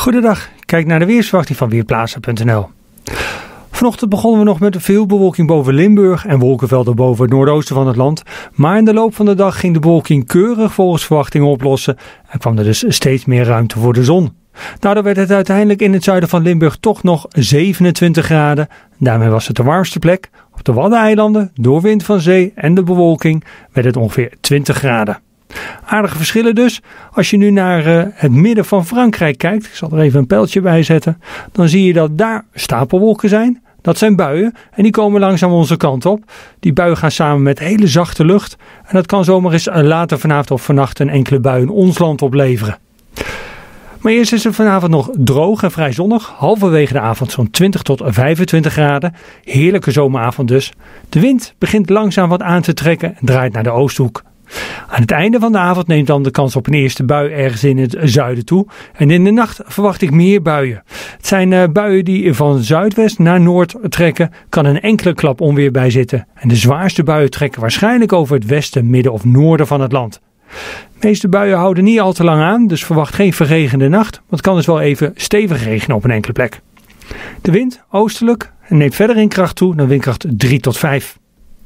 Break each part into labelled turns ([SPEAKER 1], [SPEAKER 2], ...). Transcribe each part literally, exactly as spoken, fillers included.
[SPEAKER 1] Goedendag, kijk naar de weersverwachting van Weerplaza punt n l. Vanochtend begonnen we nog met veel bewolking boven Limburg en wolkenvelden boven het noordoosten van het land. Maar in de loop van de dag ging de bewolking keurig volgens verwachting oplossen en kwam er dus steeds meer ruimte voor de zon. Daardoor werd het uiteindelijk in het zuiden van Limburg toch nog zevenentwintig graden. Daarmee was het de warmste plek. Op de Waddeneilanden, door wind van zee en de bewolking, werd het ongeveer twintig graden. Aardige verschillen dus. Als je nu naar uh, het midden van Frankrijk kijkt, ik zal er even een pijltje bij zetten, dan zie je dat daar stapelwolken zijn. Dat zijn buien en die komen langzaam onze kant op. Die buien gaan samen met hele zachte lucht en dat kan zomaar eens uh, later vanavond of vannacht een enkele bui in ons land opleveren. Maar eerst is het vanavond nog droog en vrij zonnig. Halverwege de avond zo'n twintig tot vijfentwintig graden. Heerlijke zomeravond dus. De wind begint langzaam wat aan te trekken en draait naar de oosthoek. Aan het einde van de avond neemt dan de kans op een eerste bui ergens in het zuiden toe. En in de nacht verwacht ik meer buien. Het zijn uh, buien die van zuidwest naar noord trekken. Kan een enkele klap onweer bij zitten. En de zwaarste buien trekken waarschijnlijk over het westen, midden of noorden van het land. De meeste buien houden niet al te lang aan, dus verwacht geen verregende nacht. Want het kan dus wel even stevig regenen op een enkele plek. De wind oostelijk en neemt verder in kracht toe naar windkracht drie tot vijf.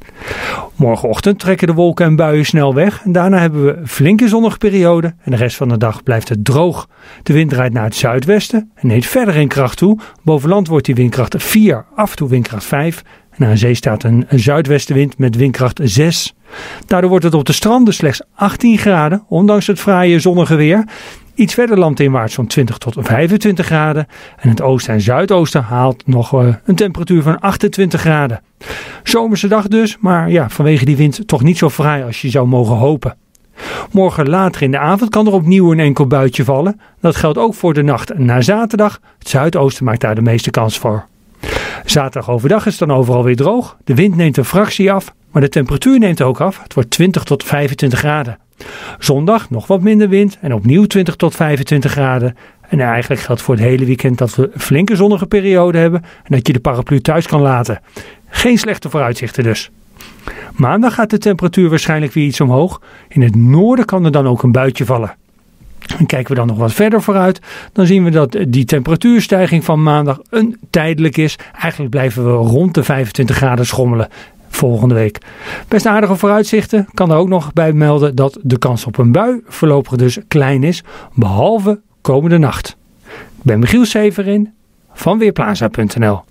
[SPEAKER 1] Morgenochtend trekken de wolken en buien snel weg en daarna hebben we flinke zonnige periode en de rest van de dag blijft het droog. De wind draait naar het zuidwesten en neemt verder in kracht toe. Boven land wordt die windkracht vier, af en toe windkracht vijf. En aan zee staat een, een zuidwestenwind met windkracht zes. Daardoor wordt het op de stranden slechts achttien graden, ondanks het fraaie zonnige weer. Iets verder landinwaarts zo'n twintig tot vijfentwintig graden. En het oosten en zuidoosten haalt nog uh, een temperatuur van achtentwintig graden. Zomerse dag dus, maar ja, vanwege die wind toch niet zo fraai als je zou mogen hopen. Morgen later in de avond kan er opnieuw een enkel buitje vallen. Dat geldt ook voor de nacht na zaterdag. Het zuidoosten maakt daar de meeste kans voor. Zaterdag overdag is het dan overal weer droog. De wind neemt een fractie af, maar de temperatuur neemt ook af. Het wordt twintig tot vijfentwintig graden. Zondag nog wat minder wind en opnieuw twintig tot vijfentwintig graden. En eigenlijk geldt voor het hele weekend dat we een flinke zonnige periode hebben en dat je de paraplu thuis kan laten. Geen slechte vooruitzichten dus. Maandag gaat de temperatuur waarschijnlijk weer iets omhoog. In het noorden kan er dan ook een buitje vallen. En kijken we dan nog wat verder vooruit, dan zien we dat die temperatuurstijging van maandag een tijdelijk is. Eigenlijk blijven we rond de vijfentwintig graden schommelen volgende week. Best aardige vooruitzichten. Kan er ook nog bij melden dat de kans op een bui voorlopig dus klein is, behalve komende nacht. Ik ben Michiel Severin van Weerplaza punt n l.